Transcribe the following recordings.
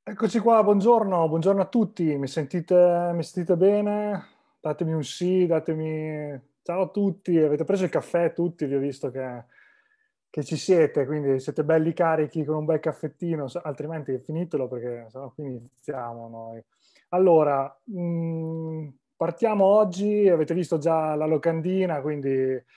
Eccoci qua, buongiorno, buongiorno a tutti, mi sentite bene? Datemi un sì, datemi... Ciao a tutti, avete preso il caffè tutti, vi ho visto che ci siete, quindi siete belli carichi con un bel caffettino, altrimenti finitelo perché sennò qui iniziamo noi. Allora, partiamo oggi, avete visto già la locandina, quindi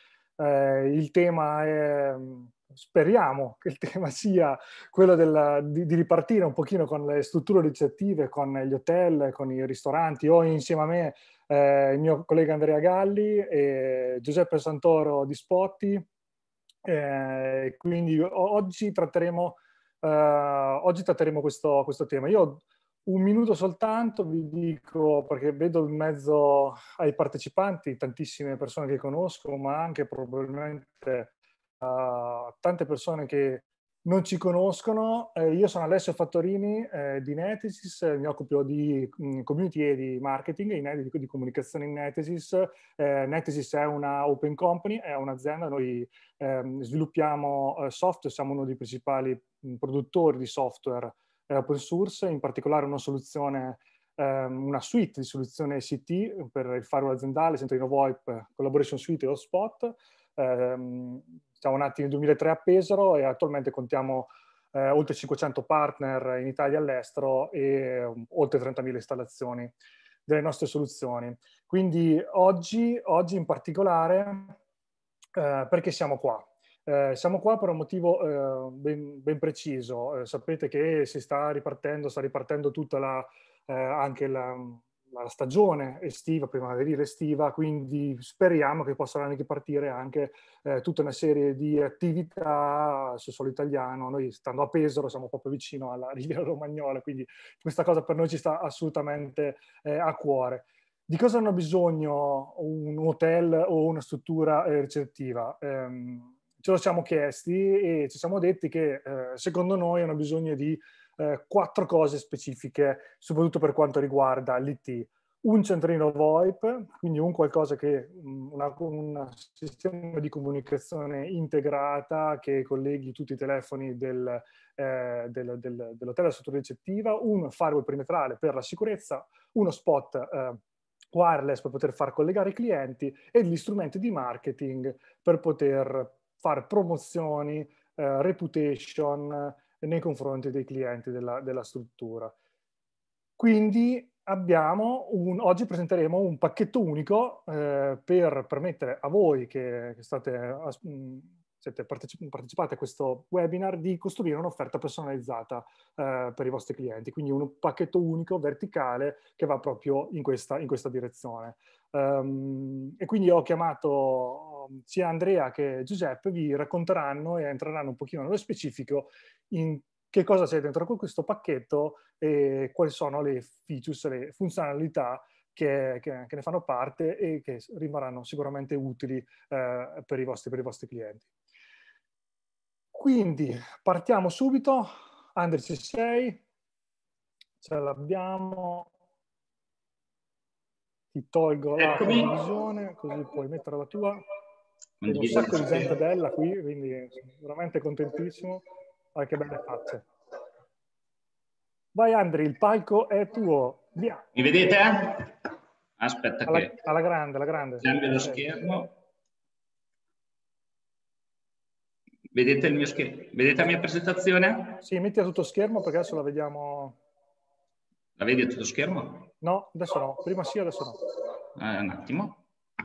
il tema è, speriamo che il tema sia quello di ripartire un pochino con le strutture ricettive, con gli hotel, con i ristoranti. Ho insieme a me il mio collega Andrea Galli e Giuseppe Santoro di Spotti. Quindi oggi tratteremo questo tema. Io ho un minuto soltanto, vi dico, perché vedo in mezzo ai partecipanti tantissime persone che conosco, ma anche probabilmente tante persone che non ci conoscono. Io sono Alessio Fattorini di Netesis, mi occupo di community e di marketing, di comunicazione in Netesis. Netesis è una open company, è un'azienda, noi sviluppiamo software, siamo uno dei principali produttori di software open source, in particolare una suite di soluzione ICT per il firewall aziendale, Sentrino VoIP, Collaboration Suite e Hotspot. Siamo nati nel 2003 a Pesaro e attualmente contiamo oltre 500 partner in Italia e all'estero e oltre 30.000 installazioni delle nostre soluzioni. Quindi oggi in particolare, perché siamo qua? Siamo qua per un motivo ben preciso. Sapete che sta ripartendo tutta anche la stagione estiva, primaverile estiva, quindi speriamo che possano anche partire anche tutta una serie di attività sul suolo italiano. Noi, stando a Pesaro, siamo proprio vicino alla Riviera Romagnola, quindi questa cosa per noi ci sta assolutamente a cuore. Di cosa hanno bisogno un hotel o una struttura ricettiva? Ce lo siamo chiesti e ci siamo detti che secondo noi hanno bisogno di 4 cose specifiche, soprattutto per quanto riguarda l'IT. Un centrino VoIP, quindi un qualcosa che un sistema di comunicazione integrata che colleghi tutti i telefoni dell'hotel alla struttura ricettiva, un firewall perimetrale per la sicurezza, uno spot wireless per poter far collegare i clienti e gli strumenti di marketing per poter fare promozioni, reputation nei confronti dei clienti della struttura. Quindi oggi presenteremo un pacchetto unico per permettere a voi che partecipate a questo webinar di costruire un'offerta personalizzata per i vostri clienti. Quindi un pacchetto unico, verticale, che va proprio in questa direzione. E quindi ho chiamato sia Andrea che Giuseppe, vi racconteranno e entreranno un pochino nello specifico in che cosa c'è dentro questo pacchetto e quali sono le features, le funzionalità che ne fanno parte e che rimarranno sicuramente utili per i vostri clienti. Quindi partiamo subito. Andre, ci sei? Ce l'abbiamo. Ti tolgo la condivisione così puoi mettere la tua. Vedo un sacco di gente bella qui, quindi sono veramente contentissimo. Guarda che belle facce. Vai Andri, il palco è tuo. Via. Mi vedete? Aspetta alla grande. Cambio lo schermo. Vedete il mio schermo? Vedete la mia presentazione? Sì, metti a tutto schermo perché adesso la vediamo. La vedi a tutto schermo? No, adesso no. Prima sì, adesso no. Un attimo.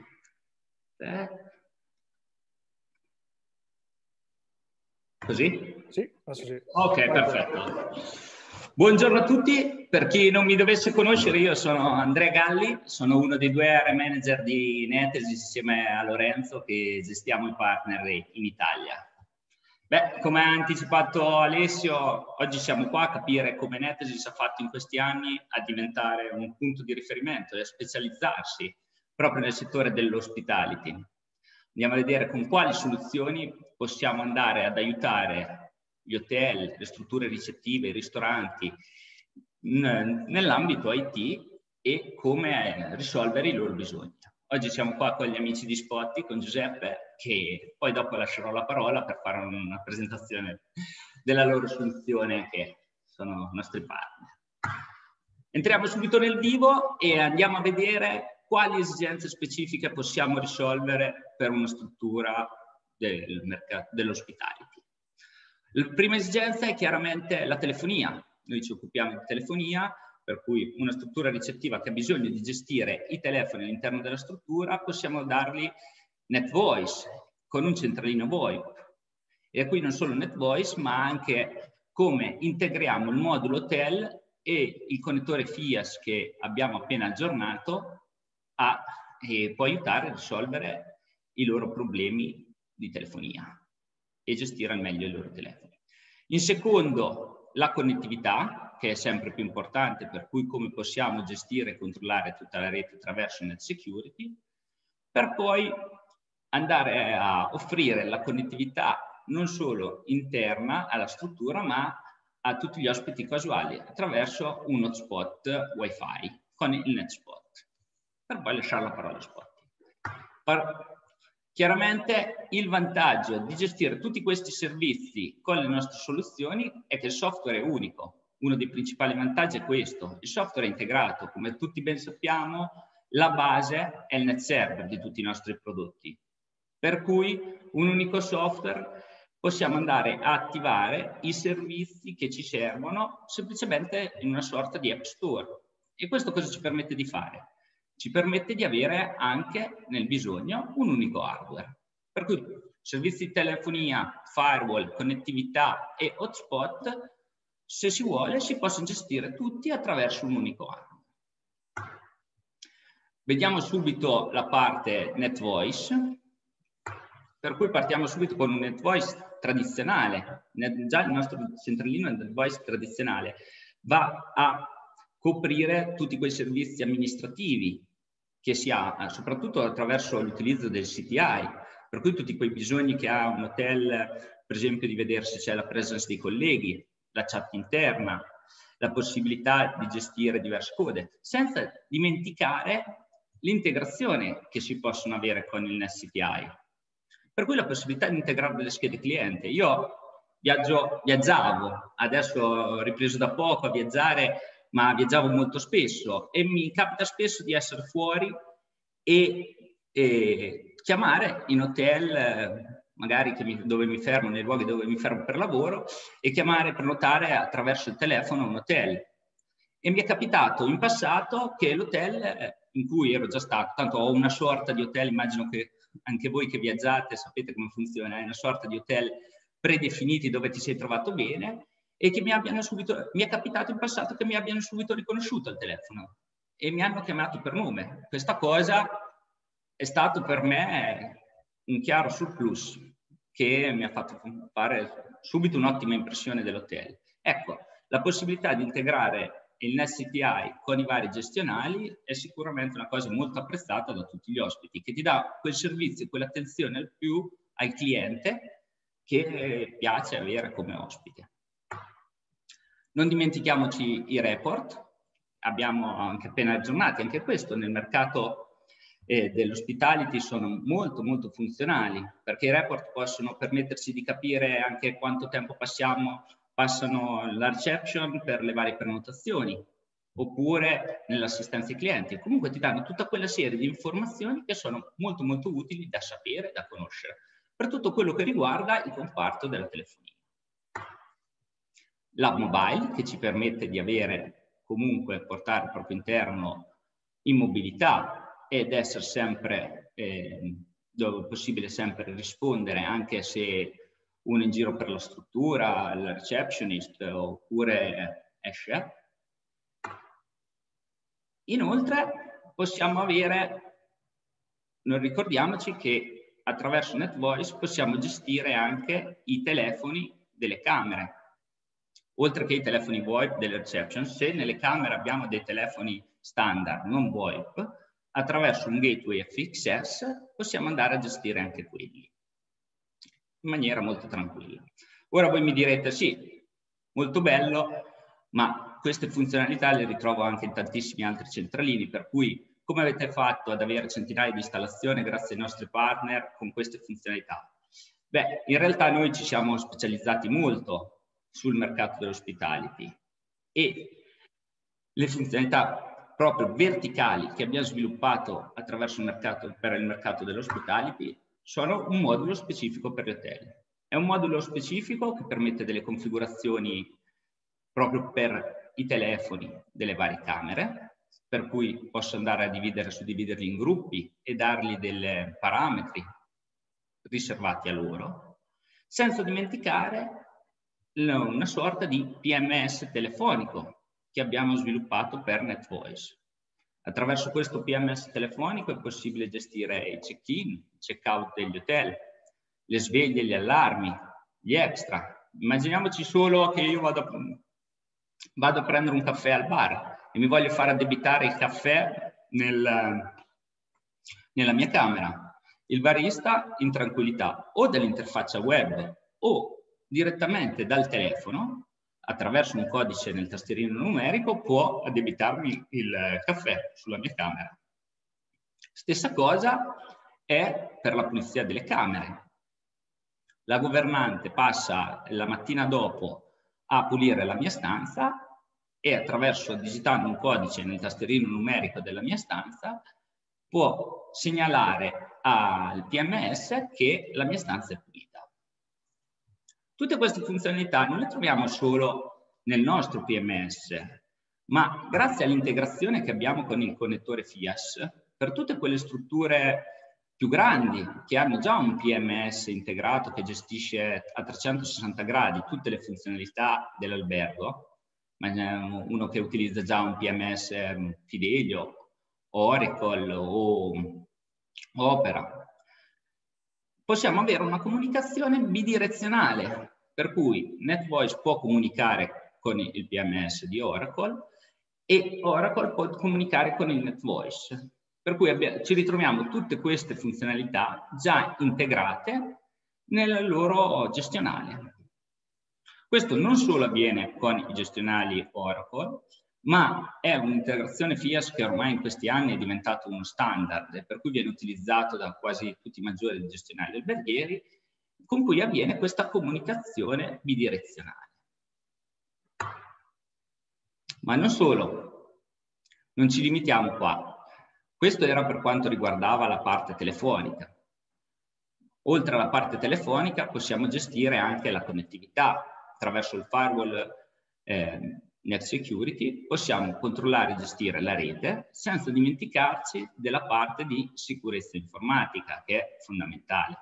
Così? Sì, adesso sì. Ok, perfetto. Buongiorno a tutti, per chi non mi dovesse conoscere io sono Andrea Galli, sono uno dei 2 area manager di Netesis insieme a Lorenzo che gestiamo i partner in Italia. Beh, come ha anticipato Alessio, oggi siamo qua a capire come Netesis ha fatto in questi anni a diventare un punto di riferimento e a specializzarsi proprio nel settore dell'hospitality. Andiamo a vedere con quali soluzioni possiamo andare ad aiutare gli hotel, le strutture ricettive, i ristoranti nell'ambito IT e come risolvere i loro bisogni. Oggi siamo qua con gli amici di Spotti, con Giuseppe, che poi dopo lascerò la parola per fare una presentazione della loro soluzione che sono i nostri partner. Entriamo subito nel vivo e andiamo a vedere quali esigenze specifiche possiamo risolvere per una struttura del mercato dell'hospitality. La prima esigenza è chiaramente la telefonia. Noi ci occupiamo di telefonia, per cui una struttura ricettiva che ha bisogno di gestire i telefoni all'interno della struttura, possiamo dargli NetVoice con un centralino VoIP. E qui non solo NetVoice, ma anche come integriamo il modulo hotel e il connettore FIAS che abbiamo appena aggiornato può aiutare a risolvere i loro problemi di telefonia e gestire al meglio i loro telefoni. In secondo, la connettività, che è sempre più importante, per cui come possiamo gestire e controllare tutta la rete attraverso Net Security, per poi andare a offrire la connettività non solo interna alla struttura, ma a tutti gli ospiti casuali attraverso un hotspot Wi-Fi con il NetSpot. Per poi lasciare la parola a Spot. Chiaramente il vantaggio di gestire tutti questi servizi con le nostre soluzioni è che il software è unico. Uno dei principali vantaggi è questo. Il software è integrato. Come tutti ben sappiamo, la base è il NetServer di tutti i nostri prodotti. Per cui un unico software possiamo andare a attivare i servizi che ci servono semplicemente in una sorta di App Store. E questo cosa ci permette di fare? Ci permette di avere anche nel bisogno un unico hardware. Per cui servizi di telefonia, firewall, connettività e hotspot, se si vuole, si possono gestire tutti attraverso un unico hardware. Vediamo subito la parte NetVoice. Per cui partiamo subito con un NetVoice tradizionale. Già il nostro centralino NetVoice tradizionale va a coprire tutti quei servizi amministrativi che si ha, soprattutto attraverso l'utilizzo del CTI, per cui tutti quei bisogni che ha un hotel, per esempio di vedere se c'è la presence dei colleghi, la chat interna, la possibilità di gestire diverse code, senza dimenticare l'integrazione che si possono avere con il NetCTI. Per cui la possibilità di integrare delle schede cliente. Io viaggiavo, adesso ho ripreso da poco a viaggiare, ma viaggiavo molto spesso e mi capita spesso di essere fuori e chiamare in hotel, magari dove mi fermo, nei luoghi dove mi fermo per lavoro, e chiamare, prenotare attraverso il telefono un hotel. E mi è capitato in passato che l'hotel in cui ero già stato, tanto ho una sorta di hotel, immagino che anche voi che viaggiate sapete come funziona, è una sorta di hotel predefiniti dove ti sei trovato bene, e che mi è capitato in passato che mi abbiano subito riconosciuto al telefono e mi hanno chiamato per nome. Questa cosa è stato per me un chiaro surplus che mi ha fatto fare subito un'ottima impressione dell'hotel. Ecco, la possibilità di integrare il NetCTI con i vari gestionali è sicuramente una cosa molto apprezzata da tutti gli ospiti, che ti dà quel servizio, quell'attenzione al più al cliente che piace avere come ospite. Non dimentichiamoci i report, abbiamo anche appena aggiornati, anche questo nel mercato dell'hospitality sono molto molto funzionali, perché i report possono permetterci di capire anche quanto tempo passano la reception per le varie prenotazioni, oppure nell'assistenza ai clienti. Comunque ti danno tutta quella serie di informazioni che sono molto molto utili da sapere, da conoscere, per tutto quello che riguarda il comparto della telefonia. L'app mobile, che ci permette di avere comunque, portare il proprio interno in mobilità ed essere sempre, dove è possibile, sempre rispondere, anche se uno in giro per la struttura, il receptionist oppure esce. Inoltre possiamo avere, non ricordiamoci che attraverso NetVoice possiamo gestire anche i telefoni delle camere, oltre che i telefoni VoIP delle reception. Se nelle camere abbiamo dei telefoni standard non VoIP, attraverso un gateway FXS possiamo andare a gestire anche quelli in maniera molto tranquilla. Ora voi mi direte, sì, molto bello, ma queste funzionalità le ritrovo anche in tantissimi altri centralini, per cui come avete fatto ad avere centinaia di installazioni grazie ai nostri partner con queste funzionalità? Beh, in realtà noi ci siamo specializzati molto sul mercato dell'hospitality e le funzionalità proprio verticali che abbiamo sviluppato attraverso il mercato, per il mercato dell'hospitality sono un modulo specifico per gli hotel. È un modulo specifico che permette delle configurazioni proprio per i telefoni delle varie camere, per cui posso andare a suddividerli in gruppi e dargli dei parametri riservati a loro, senza dimenticare una sorta di PMS telefonico che abbiamo sviluppato per NetVoice. Attraverso questo PMS telefonico è possibile gestire il check-in, il check-out degli hotel, le sveglie, gli allarmi, gli extra. Immaginiamoci solo che io vado a prendere un caffè al bar e mi voglio far addebitare il caffè nella mia camera. Il barista in tranquillità o dall'interfaccia web o direttamente dal telefono, attraverso un codice nel tastierino numerico, può addebitarmi il caffè sulla mia camera. Stessa cosa è per la pulizia delle camere. La governante passa la mattina dopo a pulire la mia stanza e digitando un codice nel tastierino numerico della mia stanza può segnalare al PMS che la mia stanza è pulita. Tutte queste funzionalità non le troviamo solo nel nostro PMS, ma grazie all'integrazione che abbiamo con il connettore FIAS, per tutte quelle strutture più grandi che hanno già un PMS integrato che gestisce a 360 gradi tutte le funzionalità dell'albergo, ma uno che utilizza già un PMS Fidelio, Oracle o Opera, possiamo avere una comunicazione bidirezionale, per cui NetVoice può comunicare con il PMS di Oracle e Oracle può comunicare con il NetVoice, per cui ci ritroviamo tutte queste funzionalità già integrate nel loro gestionale. Questo non solo avviene con i gestionali Oracle, ma è un'integrazione FIAS che ormai in questi anni è diventato uno standard, per cui viene utilizzato da quasi tutti i maggiori gestionali alberghieri, con cui avviene questa comunicazione bidirezionale. Ma non solo, non ci limitiamo qua. Questo era per quanto riguardava la parte telefonica. Oltre alla parte telefonica possiamo gestire anche la connettività. Attraverso il firewall Net Security possiamo controllare e gestire la rete senza dimenticarci della parte di sicurezza informatica, che è fondamentale.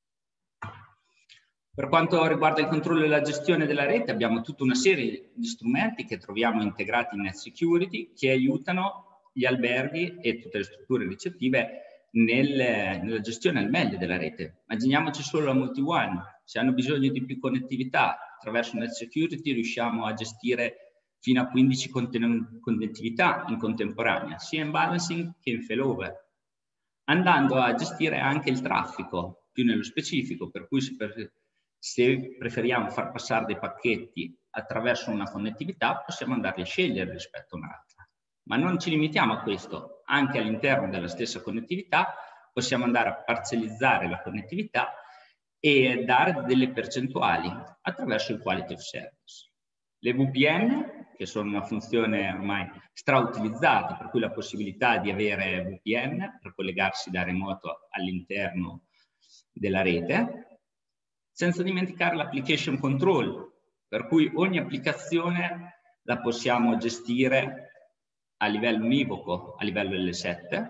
Per quanto riguarda il controllo e la gestione della rete, abbiamo tutta una serie di strumenti che troviamo integrati in Net Security che aiutano gli alberghi e tutte le strutture ricettive nella gestione al meglio della rete. Immaginiamoci solo la MultiOne. Se hanno bisogno di più connettività, attraverso Net Security riusciamo a gestire fino a 15 connettività in contemporanea, sia in balancing che in failover, andando a gestire anche il traffico più nello specifico, per cui se preferiamo far passare dei pacchetti attraverso una connettività, possiamo andarli a scegliere rispetto a un'altra. Ma non ci limitiamo a questo, anche all'interno della stessa connettività possiamo andare a parcellizzare la connettività e dare delle percentuali attraverso il quality of service. Le VPN, che sono una funzione ormai strautilizzata, per cui la possibilità di avere VPN per collegarsi da remoto all'interno della rete, senza dimenticare l'application control, per cui ogni applicazione la possiamo gestire a livello univoco, a livello L7.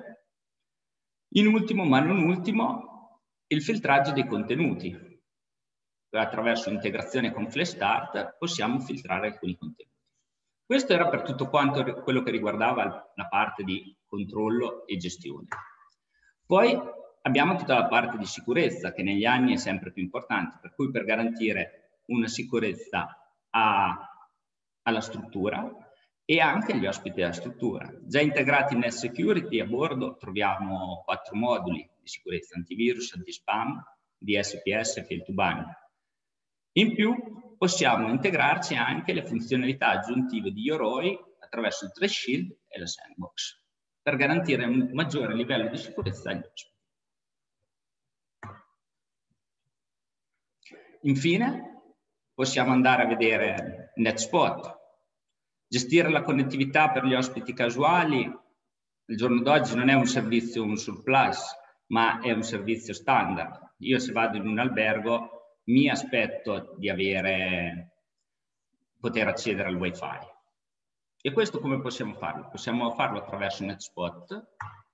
In ultimo, ma non ultimo, il filtraggio dei contenuti. Attraverso integrazione con Flashstart possiamo filtrare alcuni contenuti. Questo era per tutto quanto quello che riguardava la parte di controllo e gestione. Poi abbiamo tutta la parte di sicurezza che negli anni è sempre più importante, per cui per garantire una sicurezza alla struttura e anche agli ospiti della struttura. Già integrati in Security a bordo troviamo 4 moduli di sicurezza: antivirus, antispam, DSPS e fail to ban. In più possiamo integrarci anche le funzionalità aggiuntive di Yoroi attraverso il Threat Shield e la Sandbox per garantire un maggiore livello di sicurezza agli ospiti. Infine possiamo andare a vedere NetSpot. Gestire la connettività per gli ospiti casuali, al giorno d'oggi non è un servizio, un surplus, ma è un servizio standard. Io se vado in un albergo mi aspetto di poter accedere al wifi. E questo come possiamo farlo? Possiamo farlo attraverso NetSpot,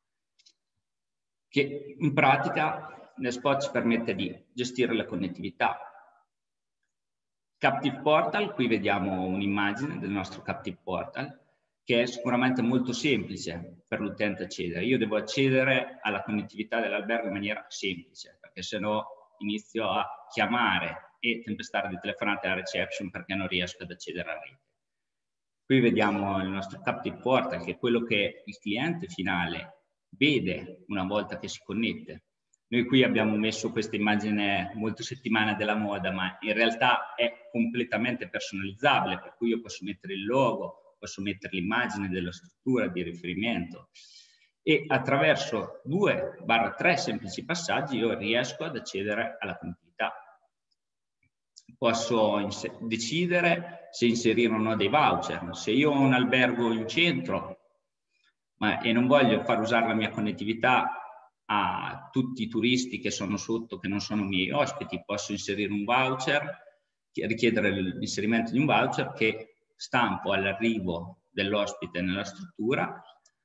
che in pratica NetSpot ci permette di gestire la connettività. Captive Portal, qui vediamo un'immagine del nostro Captive Portal, che è sicuramente molto semplice per l'utente accedere. Io devo accedere alla connettività dell'albergo in maniera semplice, perché se no inizio a chiamare e tempestare di telefonate alla reception perché non riesco ad accedere alla rete. Qui vediamo il nostro Captive Portal, che è quello che il cliente finale vede una volta che si connette. Noi qui abbiamo messo questa immagine molto settimana della moda, ma in realtà è completamente personalizzabile, per cui io posso mettere il logo, posso mettere l'immagine della struttura di riferimento e attraverso 2-3 semplici passaggi io riesco ad accedere alla connettività. Posso decidere se inserire o no dei voucher. Se io ho un albergo in centro e non voglio far usare la mia connettività a tutti i turisti che sono sotto, che non sono miei ospiti, posso inserire un voucher, richiedere l'inserimento di un voucher che stampo all'arrivo dell'ospite nella struttura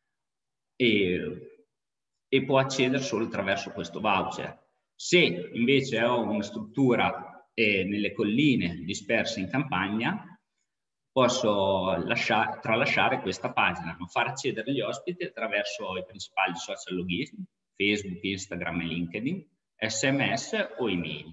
e può accedere solo attraverso questo voucher. Se invece ho una struttura nelle colline disperse in campagna, posso tralasciare questa pagina, ma far accedere gli ospiti attraverso i principali social login, Facebook, Instagram e LinkedIn, SMS o email.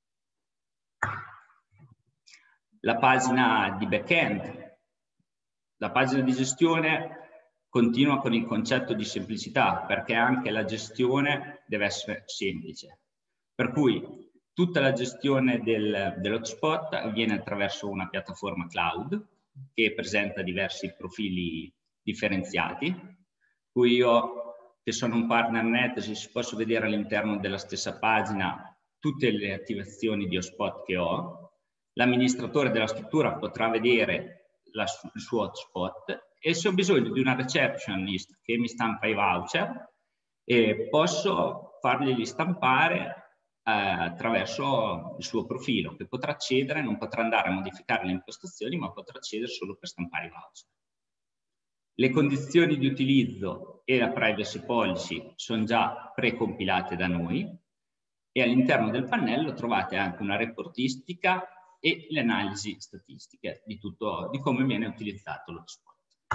La pagina di back-end. La pagina di gestione continua con il concetto di semplicità, perché anche la gestione deve essere semplice. Per cui tutta la gestione dell'hotspot avviene attraverso una piattaforma cloud che presenta diversi profili differenziati, cui io, che sono un partner Netesis, posso vedere all'interno della stessa pagina tutte le attivazioni di hotspot che ho. L'amministratore della struttura potrà vedere il suo hotspot e se ho bisogno di una receptionist che mi stampa i voucher, posso farglieli stampare attraverso il suo profilo, che potrà accedere, non potrà andare a modificare le impostazioni, ma potrà accedere solo per stampare i voucher. Le condizioni di utilizzo e la privacy policy sono già precompilate da noi e all'interno del pannello trovate anche una reportistica e le analisi statistiche di come viene utilizzato l'hotspot.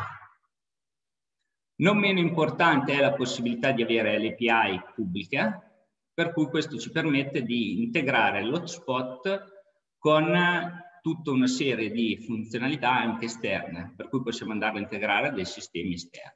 Non meno importante è la possibilità di avere le API pubbliche, per cui questo ci permette di integrare l'hotspot con tutta una serie di funzionalità anche esterne, per cui possiamo andarlo a integrare dei sistemi esterni.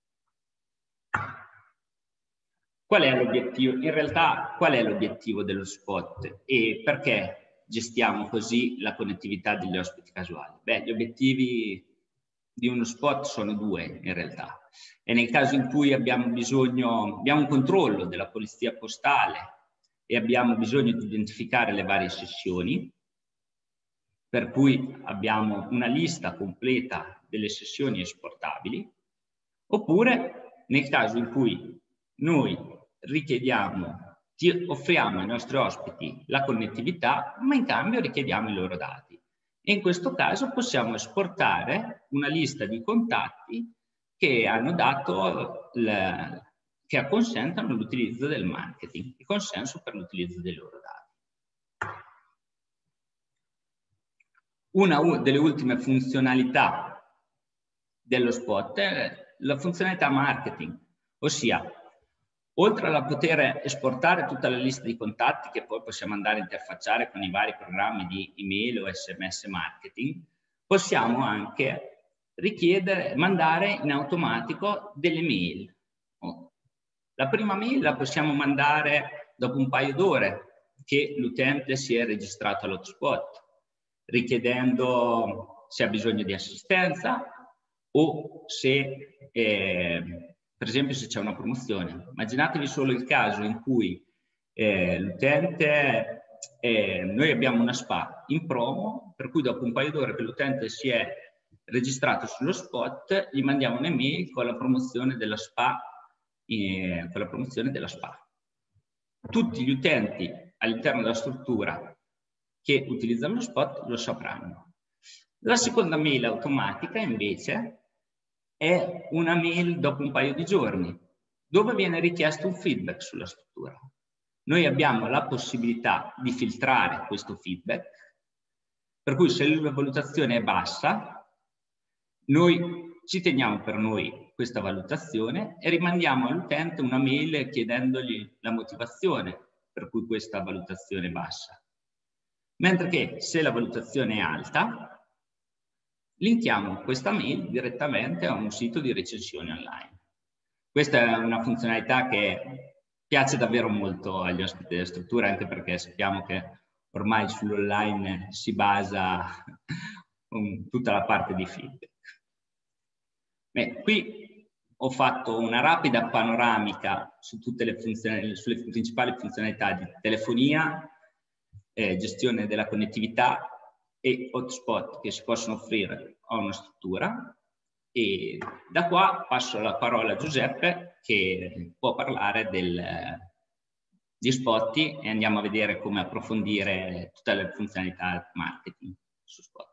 Qual è l'obiettivo? In realtà, qual è l'obiettivo dell'hotspot e perché gestiamo così la connettività degli ospiti casuali? Beh, gli obiettivi di uno spot sono due in realtà. E nel caso in cui abbiamo un controllo della polizia postale e abbiamo bisogno di identificare le varie sessioni, per cui abbiamo una lista completa delle sessioni esportabili, oppure nel caso in cui noi offriamo ai nostri ospiti la connettività, ma in cambio richiediamo i loro dati. E in questo caso possiamo esportare una lista di contatti che hanno dato che acconsentono l'utilizzo del marketing, il consenso per l'utilizzo dei loro dati. Una delle ultime funzionalità dello spot è la funzionalità marketing, ossia oltre a poter esportare tutta la lista di contatti che poi possiamo andare a interfacciare con i vari programmi di email o SMS marketing, possiamo anche mandare in automatico delle mail. La prima mail la possiamo mandare dopo un paio d'ore che l'utente si è registrato all'hotspot, richiedendo se ha bisogno di assistenza o se, per esempio, se c'è una promozione. Immaginatevi solo il caso in cui l'utente, noi abbiamo una spa in promo, per cui dopo un paio d'ore che l'utente si è registrato sullo spot, gli mandiamo un'email con la promozione della SPA. Tutti gli utenti all'interno della struttura che utilizzano lo spot lo sapranno. La seconda mail automatica invece è una mail dopo un paio di giorni, dove viene richiesto un feedback sulla struttura. Noi abbiamo la possibilità di filtrare questo feedback, per cui se la valutazione è bassa, noi ci teniamo per noi questa valutazione e rimandiamo all'utente una mail chiedendogli la motivazione per cui questa valutazione è bassa. Mentre che se la valutazione è alta, linkiamo questa mail direttamente a un sito di recensioni online. Questa è una funzionalità che piace davvero molto agli ospiti della struttura, anche perché sappiamo che ormai sull'online si basa tutta la parte di feedback. Beh, qui ho fatto una rapida panoramica su tutte le funzioni, sulle principali funzionalità di telefonia, gestione della connettività e hotspot che si possono offrire a una struttura. E da qua passo la parola a Giuseppe, che può parlare di Spotty, e andiamo a vedere come approfondire tutte le funzionalità marketing su Spotty.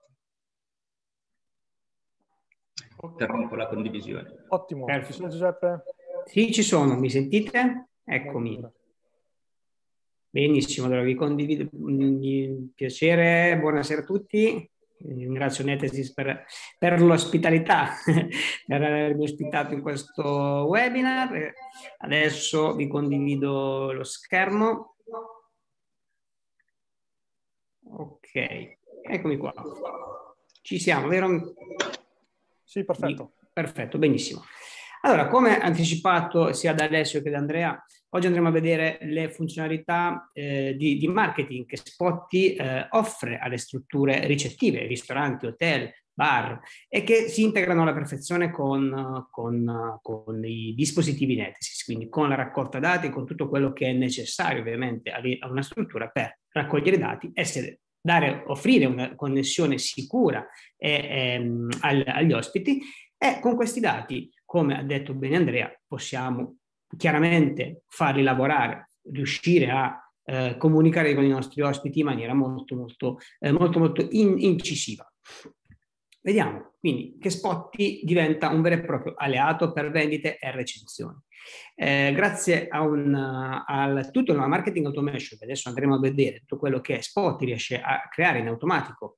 Interrompo la condivisione. Ottimo. Ci sono, Giuseppe? Sì, ci sono. Mi sentite? Eccomi. Benissimo, allora vi condivido. Piacere, buonasera a tutti. Ringrazio Netesis per l'ospitalità, per avermi ospitato in questo webinar. Adesso vi condivido lo schermo. Ok, eccomi qua. Ci siamo, vero? Sì, perfetto. Perfetto, benissimo. Allora, come anticipato sia da Alessio che da Andrea, oggi andremo a vedere le funzionalità di marketing che Spotty offre alle strutture ricettive, ristoranti, hotel, bar, e che si integrano alla perfezione con i dispositivi Netesis, quindi con la raccolta dati, con tutto quello che è necessario ovviamente a una struttura per raccogliere dati, offrire una connessione sicura agli ospiti, e con questi dati, come ha detto bene Andrea, possiamo chiaramente farli lavorare, riuscire a comunicare con i nostri ospiti in maniera molto incisiva. Vediamo quindi che Spotty diventa un vero e proprio alleato per vendite e recensioni. Grazie a tutto il marketing automation, che adesso andremo a vedere, tutto quello che Spotty riesce a creare in automatico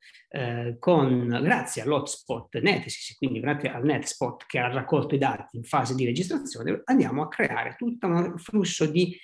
grazie all'hotspot Netesis, quindi grazie al NetSpot che ha raccolto i dati in fase di registrazione, andiamo a creare tutto un flusso di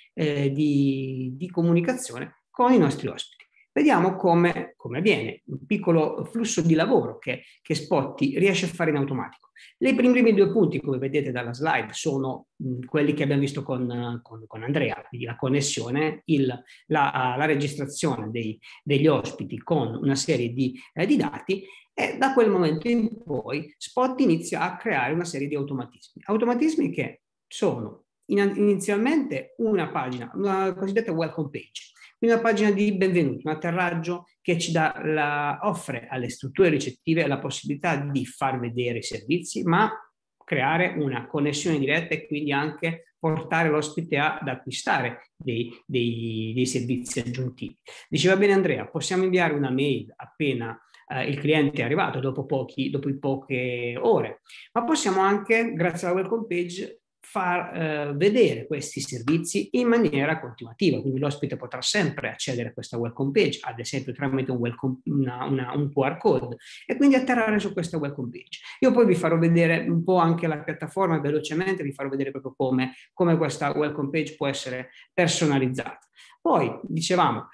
comunicazione con i nostri ospiti. Vediamo come avviene un piccolo flusso di lavoro che Spotty riesce a fare in automatico. I primi due punti, come vedete dalla slide, sono quelli che abbiamo visto con Andrea, quindi la connessione, la registrazione degli ospiti con una serie di dati, e da quel momento in poi Spotty inizia a creare una serie di automatismi che sono inizialmente una pagina, una cosiddetta welcome page. Una pagina di benvenuto, un atterraggio che ci offre alle strutture ricettive la possibilità di far vedere i servizi, ma creare una connessione diretta e quindi anche portare l'ospite ad acquistare dei servizi aggiuntivi. Diceva bene Andrea, possiamo inviare una mail appena il cliente è arrivato, dopo poche ore, ma possiamo anche, grazie alla welcome page, far vedere questi servizi in maniera continuativa, quindi l'ospite potrà sempre accedere a questa welcome page, ad esempio tramite un QR code, e quindi atterrare su questa welcome page. Io poi vi farò vedere un po' anche la piattaforma velocemente, vi farò vedere proprio come questa welcome page può essere personalizzata. Poi, dicevamo,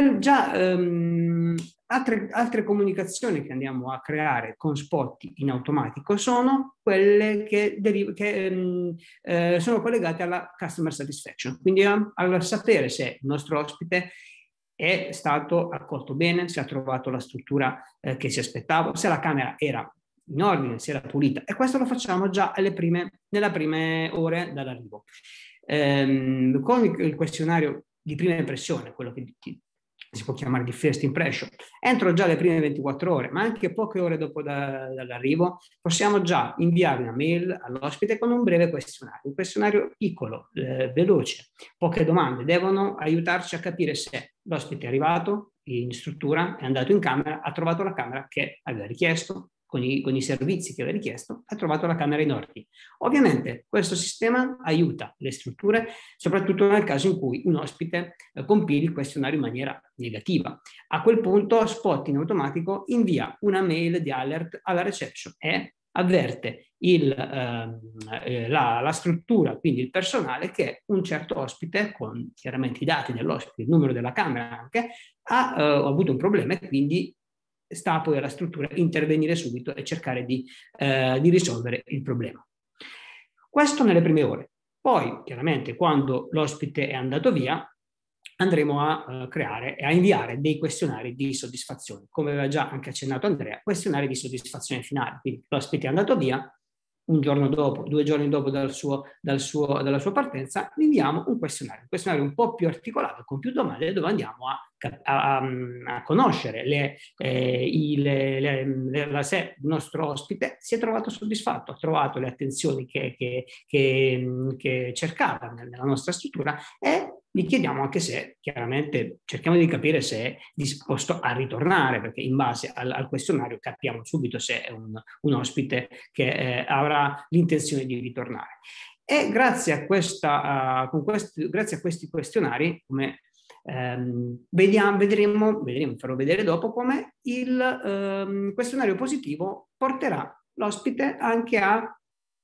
altre comunicazioni che andiamo a creare con Spotty in automatico sono quelle che sono collegate alla customer satisfaction, quindi al sapere se il nostro ospite è stato accolto bene, se ha trovato la struttura che si aspettava, se la camera era in ordine, se era pulita, e questo lo facciamo già nelle prime ore dall'arrivo. Con il questionario di prima impressione, quello che si può chiamare di first impression, entro già le prime 24 ore, ma anche poche ore dopo dall'arrivo, possiamo già inviare una mail all'ospite con un breve questionario, un questionario piccolo, veloce, poche domande, devono aiutarci a capire se l'ospite è arrivato in struttura, è andato in camera, ha trovato la camera che aveva richiesto, con i servizi che aveva richiesto, ha trovato la camera in ordine. Ovviamente questo sistema aiuta le strutture, soprattutto nel caso in cui un ospite compili il questionario in maniera negativa. A quel punto Spot in automatico invia una mail di alert alla reception e avverte la struttura, quindi il personale, che un certo ospite, con chiaramente i dati dell'ospite, il numero della camera anche, ha avuto un problema e quindi sta poi alla struttura intervenire subito e cercare di risolvere il problema. Questo nelle prime ore. Poi, chiaramente, quando l'ospite è andato via, andremo a creare e a inviare dei questionari di soddisfazione. Come aveva già anche accennato Andrea, questionari di soddisfazione finale. Quindi l'ospite è andato via, un giorno dopo, 2 giorni dopo dalla sua partenza, inviamo un questionario un po' più articolato, con più domande, dove andiamo a conoscere se il nostro ospite si è trovato soddisfatto, ha trovato le attenzioni che cercava nella nostra struttura, e gli chiediamo anche se, chiaramente, cerchiamo di capire se è disposto a ritornare, perché in base al questionario capiamo subito se è un ospite che avrà l'intenzione di ritornare. E grazie a questi questionari, come farò vedere dopo, come il questionario positivo porterà l'ospite anche a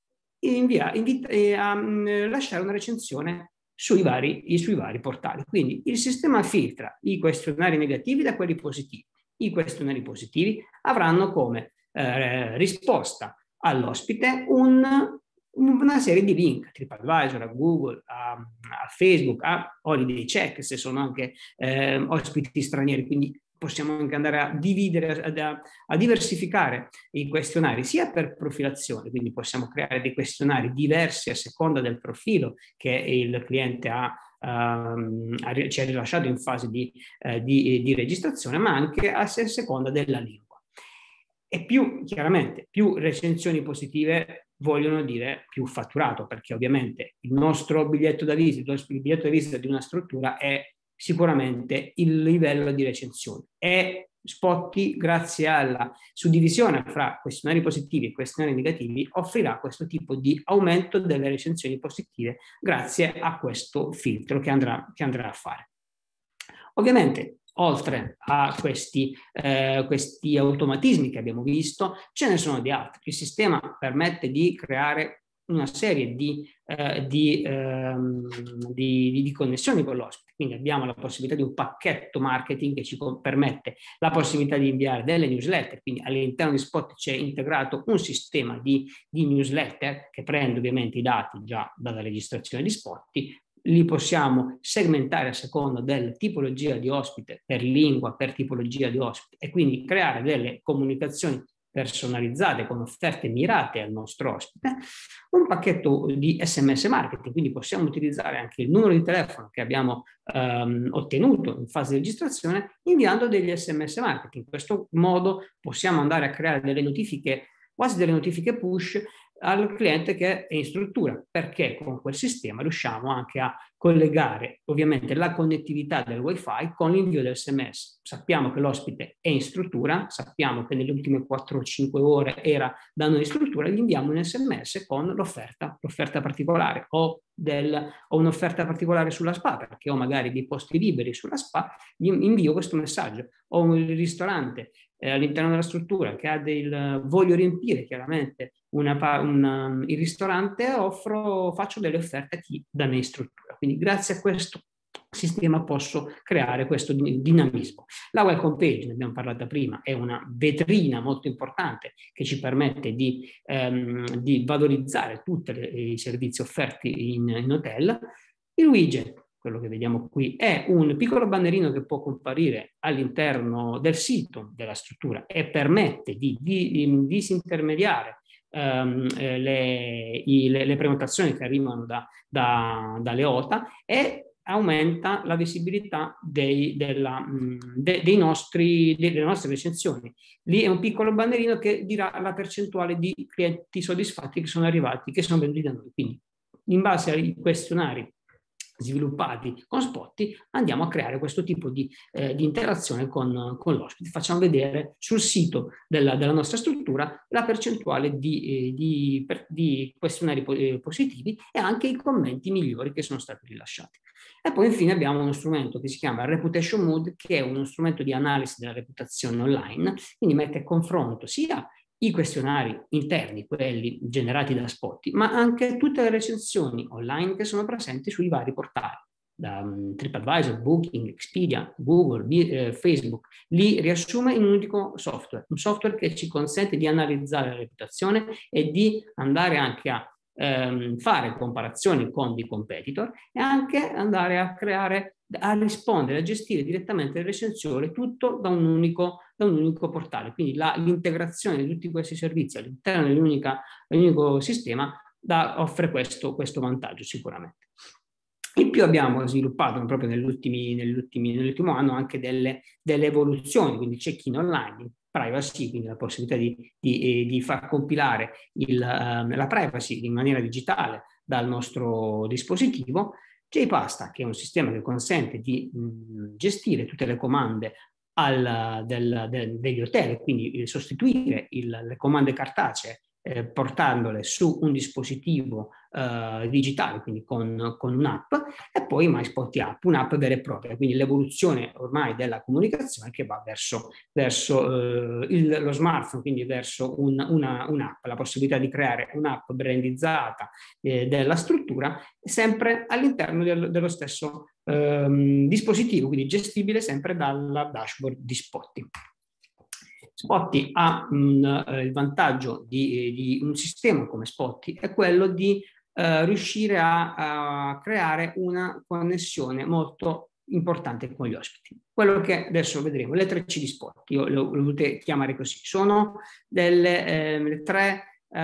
lasciare una recensione sui vari portali. Quindi il sistema filtra i questionari negativi da quelli positivi. I questionari positivi avranno come risposta all'ospite una serie di link a TripAdvisor, a Google, a Facebook, a Holiday Check, se sono anche ospiti stranieri, quindi possiamo anche andare a dividere, a diversificare i questionari, sia per profilazione, quindi possiamo creare dei questionari diversi a seconda del profilo che il cliente ci ha rilasciato in fase di registrazione, ma anche a seconda della lingua. E chiaramente, più recensioni positive vogliono dire più fatturato, perché ovviamente il nostro biglietto da visita, il biglietto da visita di una struttura è sicuramente il livello di recensione. E Spotty, grazie alla suddivisione fra questionari positivi e questionari negativi, offrirà questo tipo di aumento delle recensioni positive grazie a questo filtro che andrà a fare. Ovviamente, oltre a questi automatismi che abbiamo visto, ce ne sono di altri. Il sistema permette di creare una serie di connessioni con l'ospite. Quindi abbiamo la possibilità di un pacchetto marketing che ci permette la possibilità di inviare delle newsletter. Quindi all'interno di Spot c'è integrato un sistema di newsletter che prende ovviamente i dati già dalla registrazione di Spotty, li possiamo segmentare a seconda della tipologia di ospite, per lingua, per tipologia di ospite, e quindi creare delle comunicazioni personalizzate con offerte mirate al nostro ospite. Un pacchetto di SMS marketing, quindi possiamo utilizzare anche il numero di telefono che abbiamo ottenuto in fase di registrazione, inviando degli SMS marketing. In questo modo possiamo andare a creare delle notifiche, quasi delle notifiche push, al cliente che è in struttura, perché con quel sistema riusciamo anche a collegare ovviamente la connettività del wifi con l'invio del SMS. Sappiamo che l'ospite è in struttura, sappiamo che nelle ultime 4 o 5 ore era da noi in struttura, gli inviamo un SMS con l'offerta particolare o un'offerta particolare sulla spa, perché ho magari dei posti liberi sulla spa, gli invio questo messaggio. O un ristorante all'interno della struttura che voglio riempire chiaramente il ristorante, faccio delle offerte a chi da me in struttura. Quindi grazie a questo sistema posso creare questo dinamismo. La welcome page, ne abbiamo parlato prima, è una vetrina molto importante che ci permette di valorizzare tutti i servizi offerti in hotel. Il widget, quello che vediamo qui, è un piccolo bannerino che può comparire all'interno del sito della struttura e permette di disintermediare le prenotazioni che arrivano dalle OTA, e aumenta la visibilità delle nostre recensioni. Lì è un piccolo bannerino che dirà la percentuale di clienti soddisfatti che sono arrivati, che sono venuti da noi. Quindi, in base ai questionari sviluppati con Spotty, andiamo a creare questo tipo di interazione con l'ospite. Facciamo vedere sul sito della nostra struttura la percentuale di questionari positivi e anche i commenti migliori che sono stati rilasciati. E poi infine abbiamo uno strumento che si chiama Reputation Mood, che è uno strumento di analisi della reputazione online, quindi mette a confronto sia i questionari interni, quelli generati da Spotty, ma anche tutte le recensioni online che sono presenti sui vari portali, da TripAdvisor, Booking, Expedia, Google, Facebook. Li riassume in un unico software, un software che ci consente di analizzare la reputazione e di andare anche a fare comparazioni con dei competitor e anche andare a creare, a rispondere, a gestire direttamente le recensioni, tutto da un unico portale. Quindi l'integrazione di tutti questi servizi all'interno dell'unico sistema offre questo vantaggio sicuramente. In più abbiamo sviluppato proprio nell'ultimo anno anche delle evoluzioni, quindi check-in online, privacy, quindi la possibilità di far compilare la privacy in maniera digitale dal nostro dispositivo. JPasta, che è un sistema che consente di gestire tutte le comande degli hotel, quindi sostituire le comande cartacee portandole su un dispositivo digitale, quindi con un'app, e poi MySpotty App, un'app vera e propria, quindi l'evoluzione ormai della comunicazione che va verso lo smartphone, quindi verso un'app, la possibilità di creare un'app brandizzata della struttura, sempre all'interno dello stesso dispositivo, quindi gestibile sempre dalla dashboard di Spotty. Spotty ha il vantaggio di un sistema come Spotty è quello di riuscire a creare una connessione molto importante con gli ospiti. Quello che adesso vedremo, le 3C di Spotty, io le ho volute chiamare così, sono tre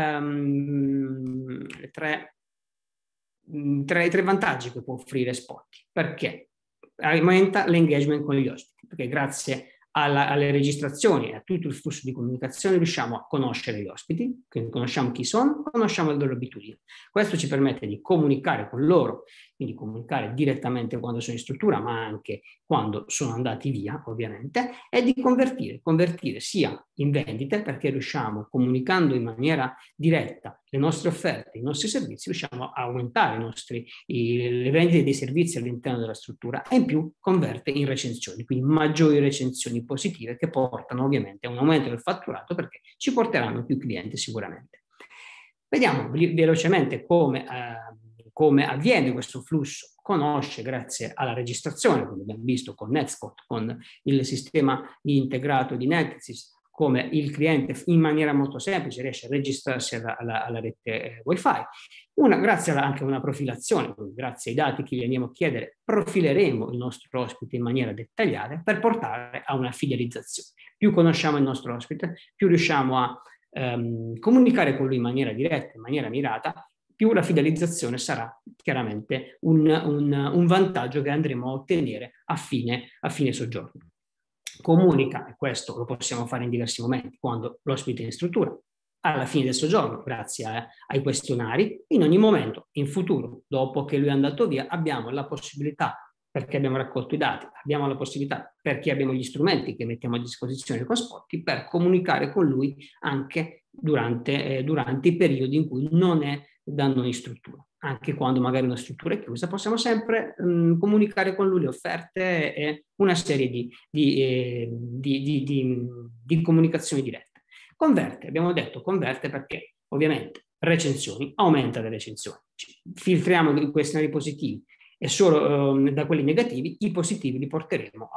vantaggi che può offrire Spotty. Perché? Aumenta l'engagement con gli ospiti, perché grazie alle registrazioni e a tutto il flusso di comunicazione riusciamo a conoscere gli ospiti, quindi conosciamo chi sono, conosciamo le loro abitudini. Questo ci permette di comunicare con loro, quindi comunicare direttamente quando sono in struttura, ma anche quando sono andati via, ovviamente, e di convertire sia in vendite, perché riusciamo, comunicando in maniera diretta le nostre offerte, i nostri servizi, riusciamo a aumentare le vendite dei servizi all'interno della struttura, e in più converte in recensioni, quindi maggiori recensioni positive che portano ovviamente a un aumento del fatturato, perché ci porteranno più clienti sicuramente. Vediamo velocemente come avviene questo flusso. Conosce grazie alla registrazione, come abbiamo visto con NetSpot, con il sistema integrato di Netezis, come il cliente in maniera molto semplice riesce a registrarsi alla rete Wi-Fi. Grazie anche a una profilazione, grazie ai dati che gli andiamo a chiedere, profileremo il nostro ospite in maniera dettagliata per portare a una fidelizzazione. Più conosciamo il nostro ospite, più riusciamo a comunicare con lui in maniera diretta, in maniera mirata, più la fidelizzazione sarà chiaramente un vantaggio che andremo a ottenere a fine soggiorno. Comunica, e questo lo possiamo fare in diversi momenti, quando l'ospite è in struttura, alla fine del soggiorno, grazie ai questionari, in ogni momento, in futuro, dopo che lui è andato via, abbiamo la possibilità, perché abbiamo raccolto i dati, abbiamo la possibilità, perché abbiamo gli strumenti che mettiamo a disposizione con Spotty, per comunicare con lui anche durante i periodi in cui non è da noi in struttura. Anche quando magari una struttura è chiusa, possiamo sempre comunicare con lui le offerte e una serie di comunicazioni dirette. Converte, abbiamo detto converte perché ovviamente recensioni, aumenta le recensioni. Filtriamo i questionari positivi e solo da quelli negativi, i positivi li porteremo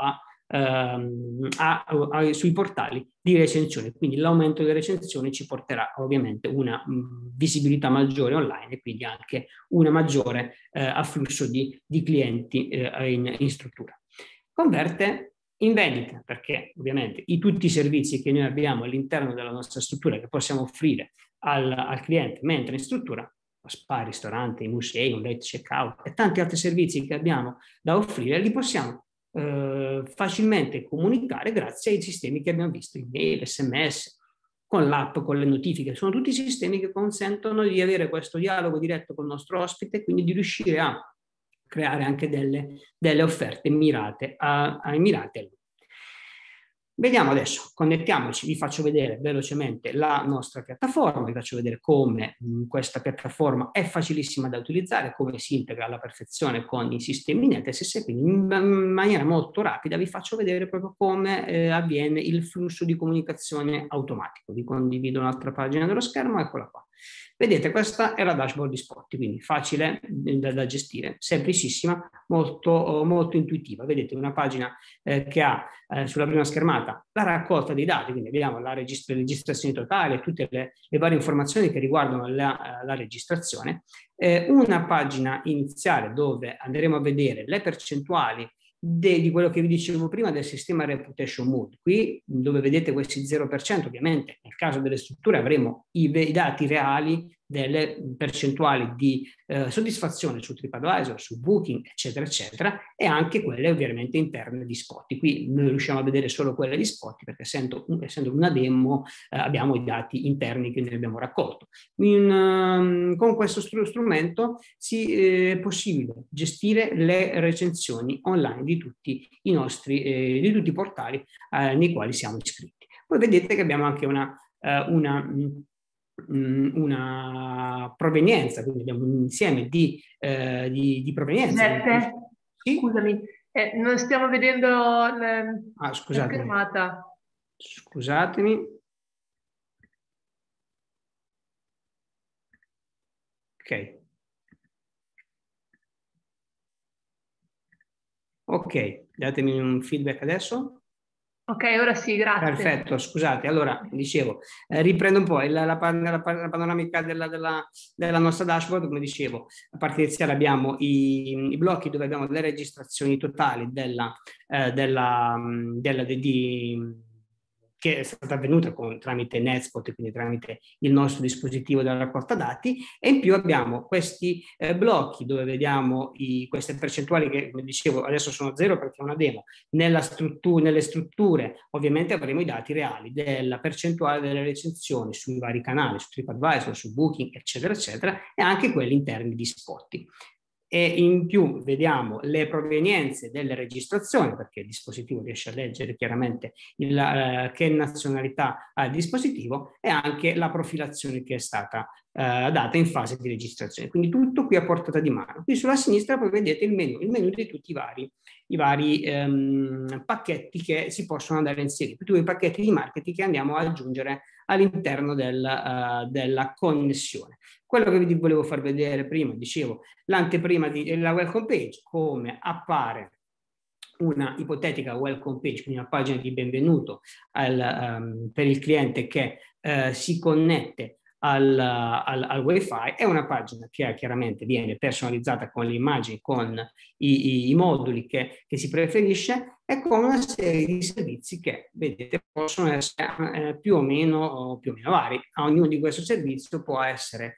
sui portali di recensione, quindi l'aumento delle recensioni ci porterà ovviamente una visibilità maggiore online e quindi anche una maggiore afflusso di clienti in struttura. Converte in vendita, perché ovviamente tutti i servizi che noi abbiamo all'interno della nostra struttura che possiamo offrire al cliente mentre in struttura spa, ristorante, musei, un late checkout e tanti altri servizi che abbiamo da offrire, li possiamo facilmente comunicare grazie ai sistemi che abbiamo visto, email, SMS, con l'app, con le notifiche. Sono tutti sistemi che consentono di avere questo dialogo diretto con il nostro ospite e quindi di riuscire a creare anche delle offerte mirate a lui. Vediamo adesso, connettiamoci, vi faccio vedere velocemente la nostra piattaforma, vi faccio vedere come questa piattaforma è facilissima da utilizzare, come si integra alla perfezione con i sistemi NetSS, quindi in maniera molto rapida vi faccio vedere proprio come avviene il flusso di comunicazione automatico. Vi condivido un'altra pagina dello schermo, eccola qua. Vedete, questa è la dashboard di Spotty, quindi facile da gestire, semplicissima, molto intuitiva. Vedete una pagina che ha sulla prima schermata la raccolta dei dati, quindi abbiamo la registrazione totale, tutte le varie informazioni che riguardano la registrazione, una pagina iniziale dove andremo a vedere le percentuali di quello che vi dicevo prima del sistema Reputation Mode. Qui dove vedete questi 0%, ovviamente nel caso delle strutture avremo i dati reali delle percentuali di soddisfazione su TripAdvisor, su Booking, eccetera, eccetera, e anche quelle ovviamente interne di Spotty. Qui noi riusciamo a vedere solo quelle di Spotty perché essendo una demo abbiamo i dati interni che noi abbiamo raccolto. Con questo strumento è possibile gestire le recensioni online di tutti i nostri di tutti i portali nei quali siamo iscritti. Poi vedete che abbiamo anche una provenienza, quindi abbiamo un insieme di provenienze. Sì? Scusami, non stiamo vedendo la schermata. Scusatemi. Ok, datemi un feedback adesso. Ok, ora sì, grazie. Perfetto, scusate. Allora, dicevo, riprendo un po' la panoramica della nostra dashboard. Come dicevo, a parte iniziale abbiamo i blocchi dove abbiamo le registrazioni totali che è stata avvenuta tramite NetSpot, quindi tramite il nostro dispositivo della raccolta dati, e in più abbiamo questi blocchi dove vediamo queste percentuali che, come dicevo, adesso sono 0 perché è una demo. Nelle strutture ovviamente avremo i dati reali della percentuale delle recensioni sui vari canali, su TripAdvisor, su Booking, eccetera, eccetera, e anche quelli interni di Spotty. E in più vediamo le provenienze delle registrazioni, perché il dispositivo riesce a leggere chiaramente che nazionalità ha il dispositivo, e anche la profilazione che è stata data in fase di registrazione. Quindi tutto qui a portata di mano. Qui sulla sinistra poi vedete il menu di tutti i vari pacchetti che si possono andare a inserire, tutti i pacchetti di marketing che andiamo ad aggiungere all'interno della connessione. Quello che vi volevo far vedere prima, dicevo, l'anteprima della welcome page, come appare una ipotetica welcome page, quindi una pagina di benvenuto per il cliente che si connette al wifi. È una pagina che chiaramente viene personalizzata con le immagini, con i moduli che si preferisce, e con una serie di servizi che, vedete, possono essere più o meno vari. Ognuno di questi servizi può essere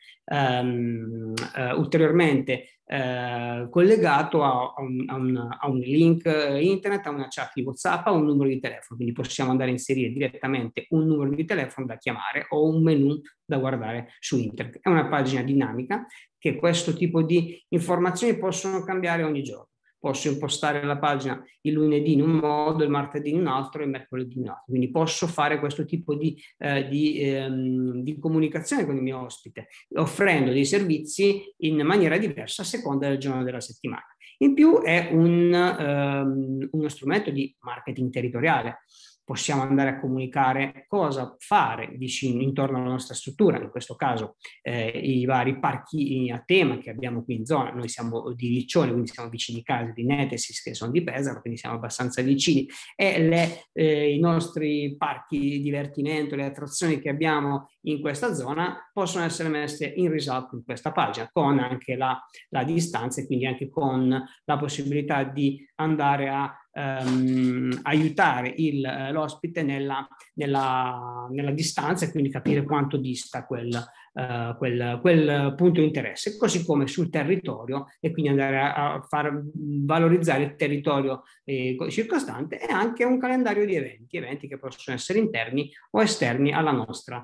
ulteriormente collegato a un link internet, a una chat di WhatsApp, a un numero di telefono. Quindi possiamo andare a inserire direttamente un numero di telefono da chiamare o un menu da guardare su internet. È una pagina dinamica che questo tipo di informazioni possono cambiare ogni giorno. Posso impostare la pagina il lunedì in un modo, il martedì in un altro e il mercoledì in un altro. Quindi posso fare questo tipo di comunicazione con il mio ospite, offrendo dei servizi in maniera diversa a seconda del giorno della settimana. In più è uno strumento di marketing territoriale. Possiamo andare a comunicare cosa fare vicino, intorno alla nostra struttura, in questo caso i vari parchi a tema che abbiamo qui in zona. Noi siamo di Riccione, quindi siamo vicini ai casi di Netesis che sono di Pesaro, quindi siamo abbastanza vicini, e i nostri parchi di divertimento, le attrazioni che abbiamo in questa zona possono essere messe in risalto in questa pagina, con anche la distanza e quindi anche con la possibilità di andare a aiutare l'ospite nella distanza, e quindi capire quanto dista quel punto di interesse, così come sul territorio, e quindi andare a far valorizzare il territorio circostante, e anche un calendario di eventi che possono essere interni o esterni alla nostra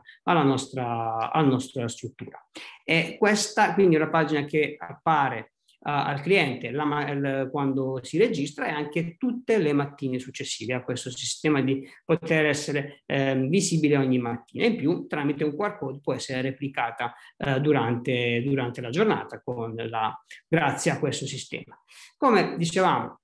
struttura. E questa quindi è una pagina che appare al cliente quando si registra, e anche tutte le mattine successive a questo sistema di poter essere visibile ogni mattina. In più, tramite un QR code può essere replicata durante la giornata grazie a questo sistema. Come dicevamo,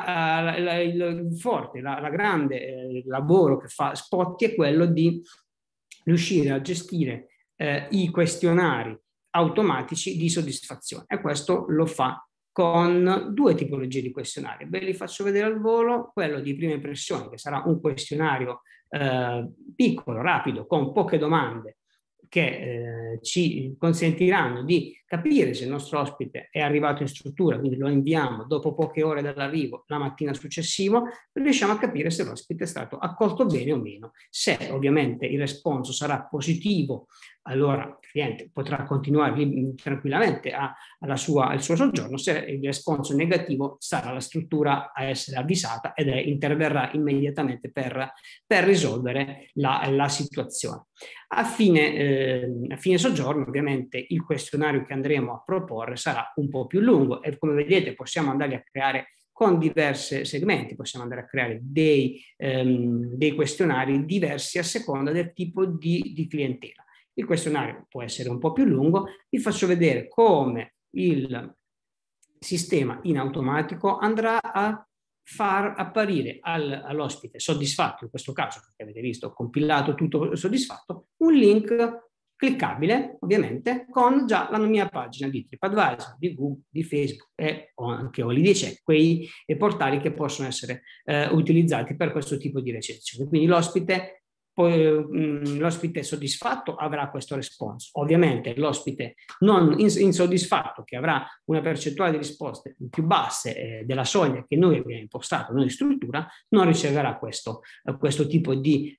il forte, la grande lavoro che fa Spotty è quello di riuscire a gestire i questionari automatici di soddisfazione, e questo lo fa con due tipologie di questionari. Ve li faccio vedere al volo. Quello di prima impressione, che sarà un questionario piccolo, rapido, con poche domande, che ci consentiranno di capire se il nostro ospite è arrivato in struttura, quindi lo inviamo dopo poche ore dall'arrivo la mattina successiva, riusciamo a capire se l'ospite è stato accolto bene o meno. Se ovviamente il responso sarà positivo, allora il cliente potrà continuare tranquillamente al suo soggiorno. Se il responso è negativo, sarà la struttura a essere avvisata ed interverrà immediatamente per risolvere la situazione. A fine soggiorno, ovviamente, il questionario che andremo a proporre sarà un po' più lungo, e come vedete possiamo andare a creare con diversi segmenti, possiamo andare a creare dei questionari diversi a seconda del tipo di clientela. Il questionario può essere un po' più lungo. Vi faccio vedere come il sistema in automatico andrà a far apparire all'ospite soddisfatto, in questo caso, perché avete visto, compilato tutto soddisfatto, un link cliccabile, ovviamente, con già la mia pagina di TripAdvisor, di Google, di Facebook e anche Holiday, quei portali che possono essere utilizzati per questo tipo di recensioni. Quindi l'ospite soddisfatto avrà questo response. Ovviamente l'ospite non insoddisfatto, che avrà una percentuale di risposte più basse della soglia che noi abbiamo impostato, noi di struttura, non riceverà questo tipo di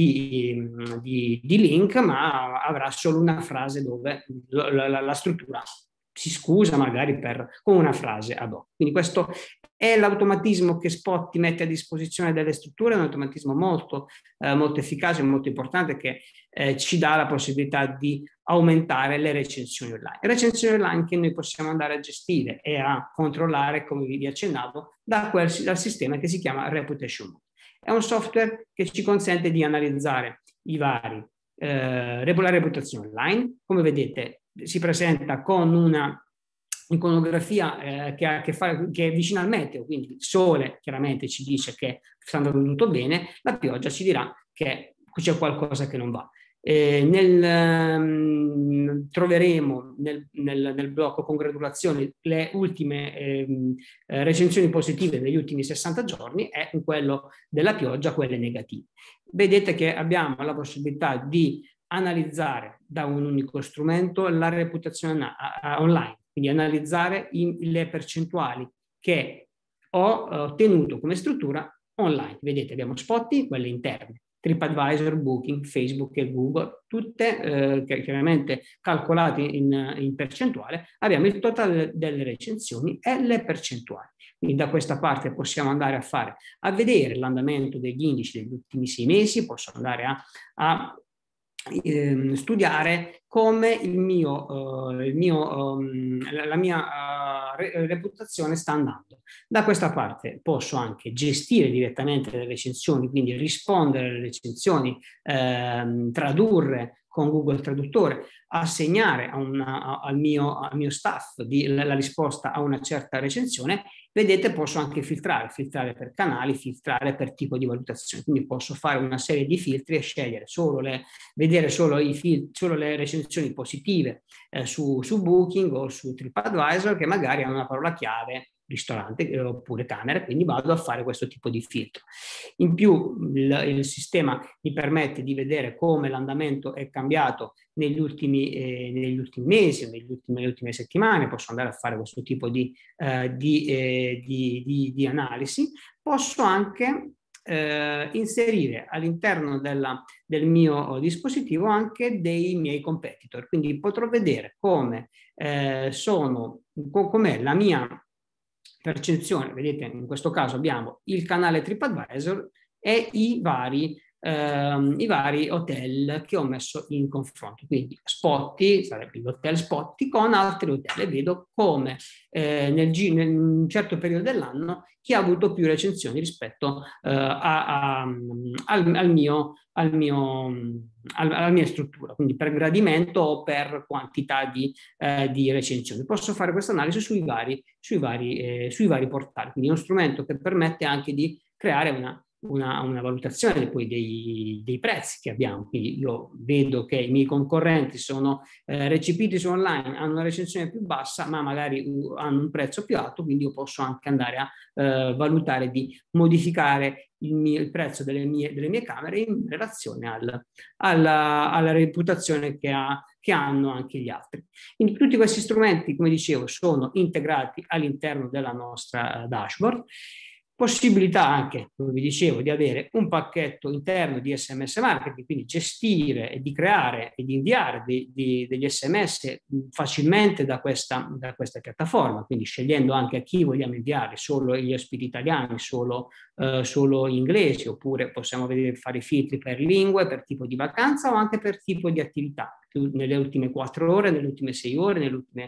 link, ma avrà solo una frase dove la struttura si scusa magari con una frase ad hoc. Quindi questo è l'automatismo che Spotty mette a disposizione delle strutture, è un automatismo molto efficace e molto importante, che ci dà la possibilità di aumentare le recensioni online. Recensioni online che noi possiamo andare a gestire e a controllare, come vi accennavo, dal sistema che si chiama Reputation Mode. È un software che ci consente di analizzare la reputazione online. Come vedete, si presenta con una iconografia che è vicina al meteo, quindi il sole chiaramente ci dice che sta andando tutto bene, la pioggia ci dirà che c'è qualcosa che non va. Troveremo nel blocco congratulazioni le ultime recensioni positive degli ultimi 60 giorni e in quello della pioggia quelle negative. Vedete che abbiamo la possibilità di analizzare da un unico strumento la reputazione online, quindi analizzare le percentuali che ho ottenuto come struttura online. Vedete, abbiamo Spotty, quelle interne, TripAdvisor, Booking, Facebook e Google, tutte chiaramente calcolate in percentuale. Abbiamo il totale delle recensioni e le percentuali. Quindi da questa parte possiamo andare a vedere l'andamento degli indici degli ultimi 6 mesi, posso andare a studiare come la mia reputazione sta andando. Da questa parte posso anche gestire direttamente le recensioni, quindi rispondere alle recensioni, tradurre con Google Traduttore, assegnare al mio staff la risposta a una certa recensione. Vedete, posso anche filtrare per canali, filtrare per tipo di valutazione. Quindi posso fare una serie di filtri e scegliere vedere solo le recensioni positive su Booking o su TripAdvisor, che magari hanno una parola chiave ristorante oppure camera, quindi vado a fare questo tipo di filtro. In più il sistema mi permette di vedere come l'andamento è cambiato negli ultimi mesi o nelle ultime settimane. Posso andare a fare questo tipo di analisi. Posso anche inserire all'interno del mio dispositivo anche dei miei competitor. Quindi potrò vedere com'è la mia percezione. Vedete, in questo caso abbiamo il canale TripAdvisor e i vari hotel che ho messo in confronto. Quindi Spotty, sarebbe l'hotel Spotty, con altri hotel, e vedo come in un certo periodo dell'anno chi ha avuto più recensioni rispetto alla mia struttura, quindi per gradimento o per quantità di recensioni. Posso fare questa analisi sui vari portali, quindi è uno strumento che permette anche di creare una valutazione poi dei prezzi che abbiamo. Quindi io vedo che i miei concorrenti sono recepiti su online, hanno una recensione più bassa, ma magari hanno un prezzo più alto, quindi io posso anche andare a valutare di modificare il prezzo delle mie camere in relazione alla reputazione che hanno anche gli altri. Quindi tutti questi strumenti, come dicevo, sono integrati all'interno della nostra dashboard. Possibilità anche, come vi dicevo, di avere un pacchetto interno di SMS marketing, quindi gestire e di creare e di inviare degli SMS facilmente da questa piattaforma, quindi scegliendo anche a chi vogliamo inviare, solo gli ospiti italiani, solo inglesi, oppure possiamo fare filtri per lingue, per tipo di vacanza o anche per tipo di attività, nelle ultime 4 ore, nelle ultime 6 ore,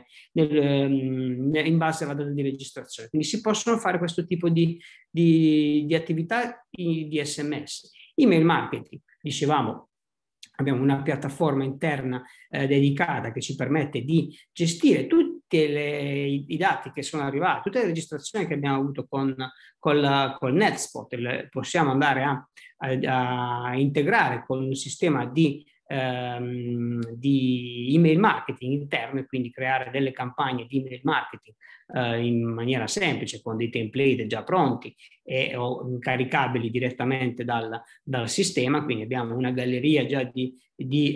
in base alla data di registrazione. Quindi si possono fare questo tipo di attività di SMS. Email marketing, dicevamo, abbiamo una piattaforma interna dedicata che ci permette di gestire tutti i dati che sono arrivati, tutte le registrazioni che abbiamo avuto col NetSpot. Possiamo andare a integrare con un sistema di email marketing interno, e quindi creare delle campagne di email marketing in maniera semplice, con dei template già pronti o caricabili direttamente dal sistema. Quindi abbiamo una galleria già di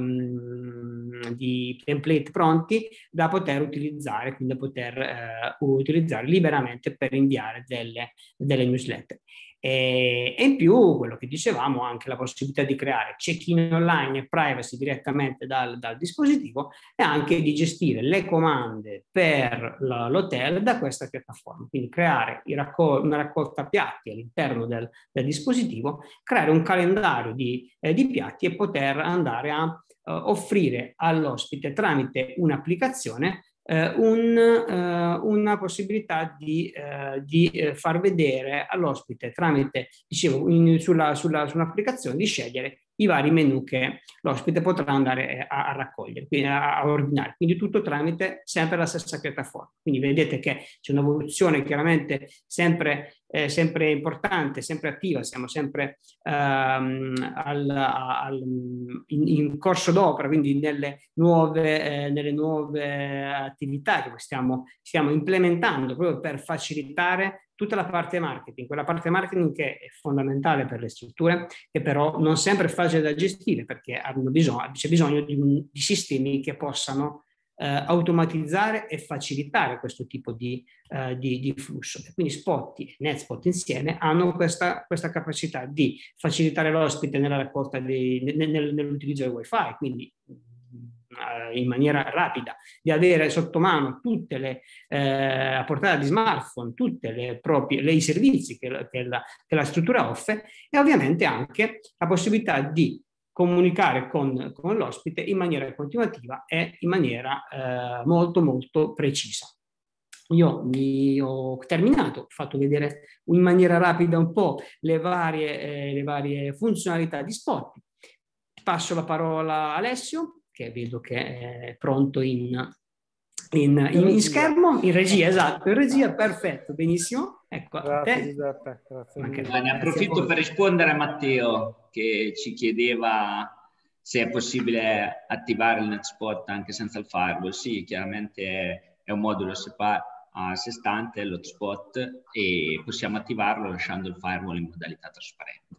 template pronti da poter utilizzare, quindi da poter utilizzare liberamente per inviare delle newsletter. E in più, quello che dicevamo, anche la possibilità di creare check-in online e privacy direttamente dal dispositivo, e anche di gestire le comande per l'hotel da questa piattaforma. Quindi creare una raccolta piatti all'interno del dispositivo, creare un calendario di piatti e poter andare a offrire all'ospite tramite un'applicazione una possibilità di far vedere all'ospite tramite, dicevo, sull'applicazione, di scegliere i vari menu che l'ospite potrà andare a raccogliere, quindi a ordinare, quindi tutto tramite sempre la stessa piattaforma. Quindi vedete che c'è un'evoluzione chiaramente sempre importante, sempre attiva, siamo sempre in corso d'opera, quindi nelle nuove attività che stiamo implementando proprio per facilitare tutta la parte marketing, quella parte marketing che è fondamentale per le strutture, che però non sempre è facile da gestire, perché c'è bisogno di sistemi che possano automatizzare e facilitare questo tipo di flusso. E quindi Spotty e NetSpot insieme hanno questa capacità di facilitare l'ospite nella raccolta nell'utilizzo del wifi, quindi in maniera rapida, di avere sotto mano tutte a portata di smartphone, tutte i servizi che la struttura offre, e ovviamente anche la possibilità di comunicare con l'ospite in maniera continuativa e in maniera molto molto precisa. Io ho terminato, ho fatto vedere in maniera rapida un po' le varie funzionalità di Spotty. Passo la parola a Alessio, che vedo che è pronto in schermo, in regia, esatto, in regia, perfetto, benissimo. Ecco, grazie Giuseppe, grazie. Ne approfitto per rispondere a Matteo, che ci chiedeva se è possibile attivare il NetSpot anche senza il firewall. Sì, chiaramente è un modulo a sé stante, l'hotspot, e possiamo attivarlo lasciando il firewall in modalità trasparente.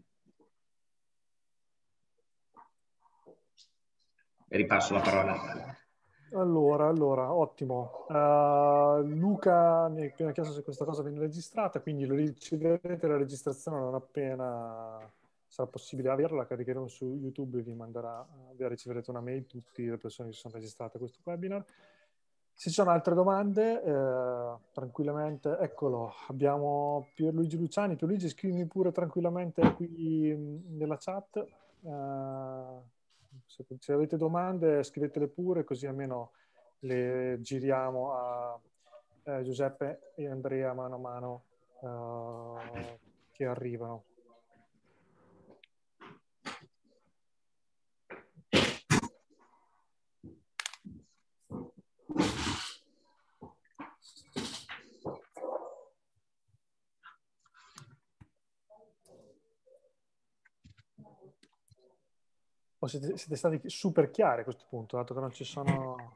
E ripasso la parola a te. Allora, ottimo. Luca mi ha appena chiesto se questa cosa viene registrata, quindi lo riceverete la registrazione non appena sarà possibile averla, la caricheremo su YouTube e vi riceverete una mail tutte le persone che si sono registrate a questo webinar. Se ci sono altre domande, tranquillamente, eccolo, abbiamo Pierluigi Luciani. Pierluigi, scrivimi pure tranquillamente qui nella chat. Se avete domande scrivetele pure, così almeno le giriamo a Giuseppe e Andrea mano a mano che arrivano. Siete stati super chiari a questo punto, dato che non ci sono,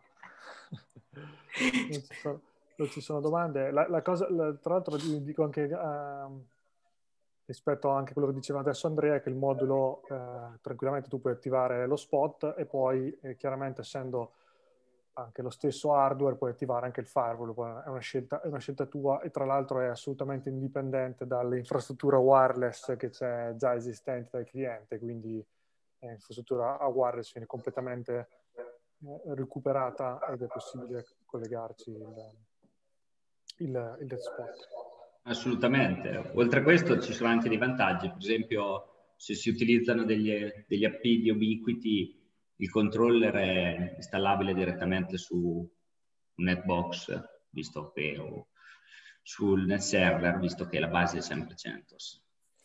non ci sono domande. La cosa, tra l'altro, dico anche rispetto anche a quello che diceva adesso Andrea, che il modulo tranquillamente tu puoi attivare lo spot e poi chiaramente, essendo anche lo stesso hardware, puoi attivare anche il firewall. È una scelta tua, e tra l'altro è assolutamente indipendente dall'infrastruttura wireless che c'è già esistente dal cliente, quindi l'infrastruttura a wireless viene completamente recuperata ed è possibile collegarci il spot. Assolutamente. Oltre a questo ci sono anche dei vantaggi, per esempio se si utilizzano degli AP di Ubiquiti, il controller è installabile direttamente su un netbox, visto che, o sul net server, visto che la base è sempre CentOS.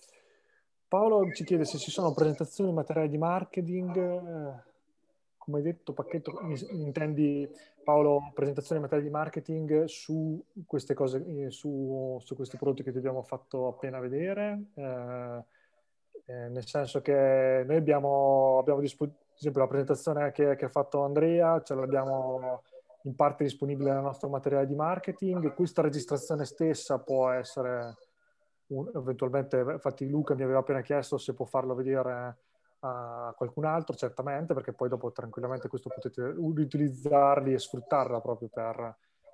Paolo ci chiede se ci sono presentazioni, materiali di marketing. Come hai detto, pacchetto, intendi, Paolo, presentazioni e materiali di marketing su queste cose, su questi prodotti che ti abbiamo fatto appena vedere? Nel senso che noi abbiamo ad esempio la presentazione che ha fatto Andrea, ce l'abbiamo in parte disponibile nel nostro materiale di marketing. Questa registrazione stessa può essere eventualmente, infatti Luca mi aveva appena chiesto se può farlo vedere a qualcun altro, certamente, perché poi dopo tranquillamente questo potete riutilizzarli e sfruttarla proprio per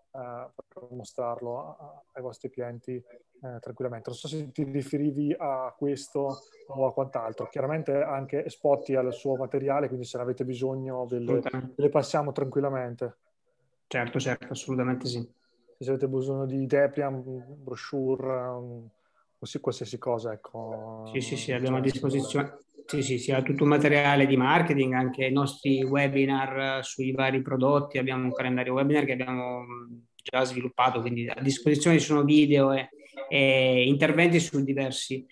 mostrarlo ai vostri clienti tranquillamente. Non so se ti riferivi a questo o a quant'altro. Chiaramente anche Spotty al suo materiale, quindi se ne avete bisogno ve le passiamo tranquillamente. Certo, assolutamente sì. Se avete bisogno di Depliant, brochure, qualsiasi cosa, ecco. Sì, abbiamo a disposizione. Sì, ha tutto un materiale di marketing, anche i nostri webinar sui vari prodotti, abbiamo un calendario webinar che abbiamo già sviluppato, quindi a disposizione ci sono video e interventi su diversi.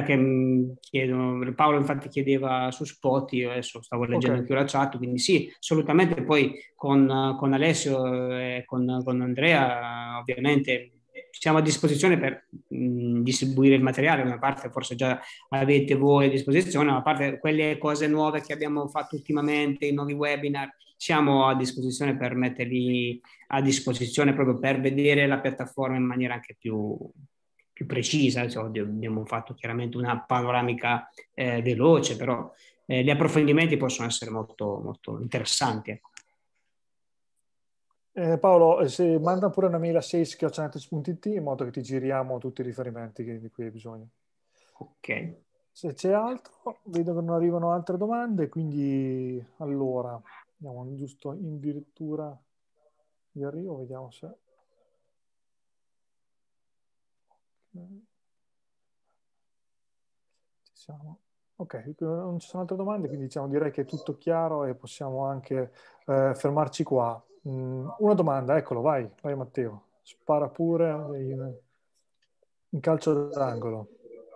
Paolo infatti chiedeva su Spot, io adesso stavo leggendo anche la chat, quindi sì, assolutamente. Poi con Alessio e con Andrea ovviamente siamo a disposizione per distribuire il materiale. Una parte forse già avete voi a disposizione, ma a parte quelle cose nuove che abbiamo fatto ultimamente, i nuovi webinar, siamo a disposizione per metterli a disposizione proprio per vedere la piattaforma in maniera anche più precisa. Cioè, abbiamo fatto chiaramente una panoramica veloce, però gli approfondimenti possono essere molto, molto interessanti. Ecco. Paolo, se manda pure una mail a sales@netflix.it in modo che ti giriamo tutti i riferimenti di cui hai bisogno. Ok. Se c'è altro, vedo che non arrivano altre domande, quindi allora andiamo giusto in dirittura di arrivo, vediamo se... Ci siamo. Ok, non ci sono altre domande, quindi direi che è tutto chiaro e possiamo anche fermarci qua. Una domanda, eccolo, vai Matteo, spara pure in calcio d'angolo.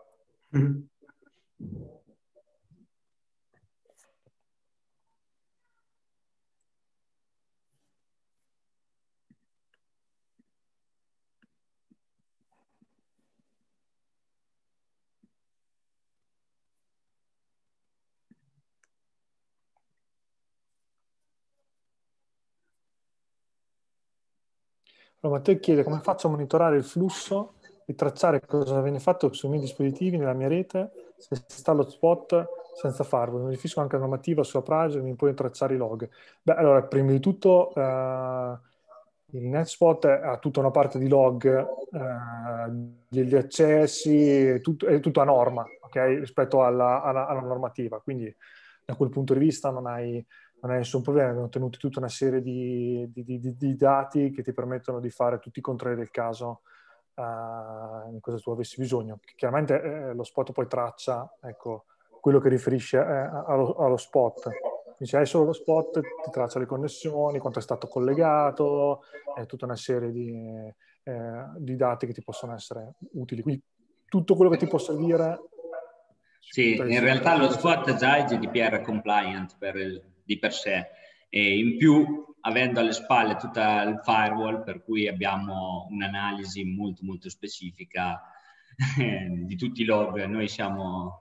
Allora, Matteo chiede come faccio a monitorare il flusso e tracciare cosa viene fatto sui miei dispositivi nella mia rete, se installo Spot, senza firewall, modifico anche la normativa sulla privacy, mi puoi tracciare i log. Beh, allora, prima di tutto, il NetSpot ha tutta una parte di log, degli accessi, è tutto a norma, ok? Rispetto alla normativa. Quindi, da quel punto di vista non hai nessun problema. Abbiamo tenuto tutta una serie di dati che ti permettono di fare tutti i controlli del caso in cosa tu avessi bisogno. Chiaramente lo spot poi traccia, ecco, quello che riferisce allo spot. Quindi se hai solo lo spot ti traccia le connessioni, quanto è stato collegato, tutta una serie di dati che ti possono essere utili. Quindi tutto quello che ti può servire. Sì, in realtà lo spot già è GDPR compliant di per sé, e in più avendo alle spalle tutta il firewall, per cui abbiamo un'analisi molto molto specifica di tutti i log. Noi siamo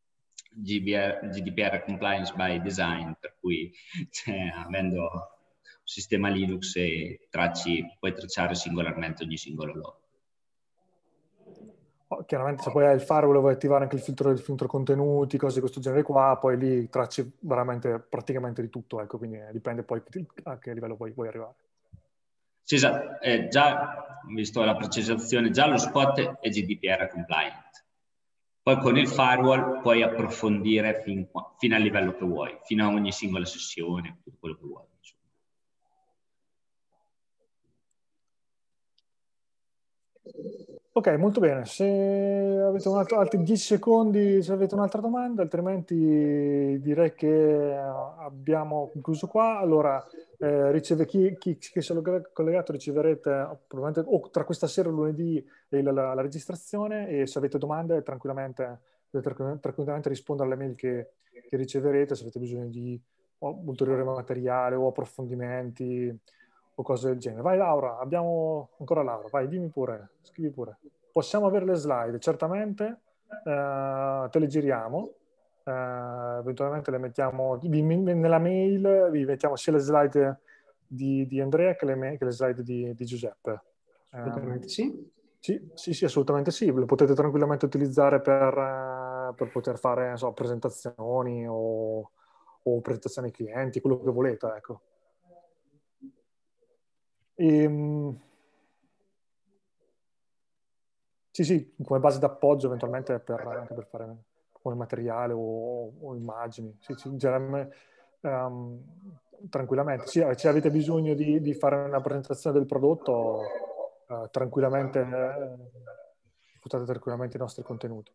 GDPR compliance by design, per cui avendo un sistema Linux puoi tracciare singolarmente ogni singolo log. Chiaramente se poi hai il firewall vuoi attivare anche il filtro contenuti, cose di questo genere qua, poi lì tracci veramente praticamente di tutto, ecco, quindi dipende poi a che livello vuoi arrivare. Sì, esatto. Già, visto la precisazione, già lo spot è GDPR compliant. Poi con il firewall puoi approfondire fino al livello che vuoi, fino a ogni singola sessione, tutto quello che vuoi. Ok, molto bene. Se avete altri 10 secondi, se avete un'altra domanda, altrimenti direi che abbiamo concluso qua. Allora, chi si è collegato riceverete probabilmente tra questa sera e lunedì la registrazione, e se avete domande potete tranquillamente rispondere alle mail che riceverete, se avete bisogno di ulteriore materiale o approfondimenti o cose del genere. Vai Laura, abbiamo ancora Laura, vai, dimmi pure, scrivi pure. Possiamo avere le slide, certamente, te le giriamo, eventualmente le mettiamo, nella mail vi mettiamo sia le slide di Andrea che le slide di Giuseppe. Assolutamente sì. Sì, assolutamente sì, le potete tranquillamente utilizzare per poter fare, non so, presentazioni o presentazioni ai clienti, quello che volete, ecco. Sì, come base d'appoggio eventualmente anche per fare come materiale o immagini. Sì, tranquillamente. Sì, se avete bisogno di fare una presentazione del prodotto, tranquillamente sfruttate tranquillamente i nostri contenuti.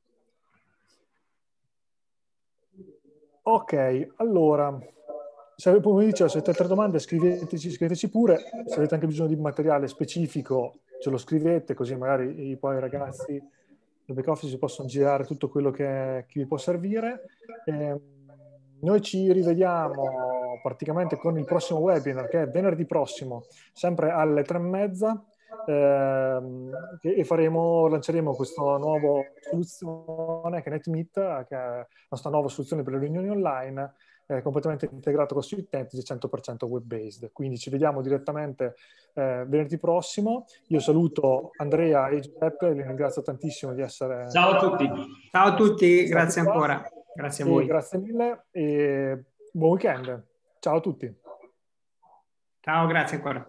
Ok, allora, come dicevo, se avete altre domande scriveteci pure. Se avete anche bisogno di materiale specifico ce lo scrivete, così magari poi i ragazzi del back office si possono girare tutto quello che vi può servire. Noi ci rivediamo praticamente con il prossimo webinar, che è venerdì prossimo, sempre alle 3:30, e lanceremo questa nuova soluzione che è NetMeet, che è la nostra nuova soluzione per le riunioni online, completamente integrato con Suite Entity, 100% web-based. Quindi ci vediamo direttamente venerdì prossimo. Io saluto Andrea e Giuseppe, li ringrazio tantissimo di essere... Ciao a tutti. Ciao a tutti, grazie ancora. Grazie a voi. Grazie mille e buon weekend. Ciao a tutti. Ciao, grazie ancora.